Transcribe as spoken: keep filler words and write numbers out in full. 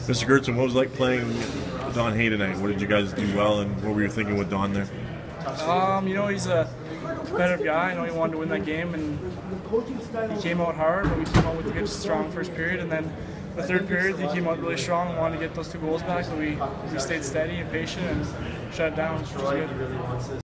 Mister Geertsen, what was it like playing Don Hay tonight? What did you guys do well, and what were you thinking with Don there? Um, you know, he's a competitive guy. I know he wanted to win that game, and he came out hard, but we came out with a good, strong first period, and then the third period, he came out really strong and wanted to get those two goals back, so we, we stayed steady and patient and shut it down, which was good.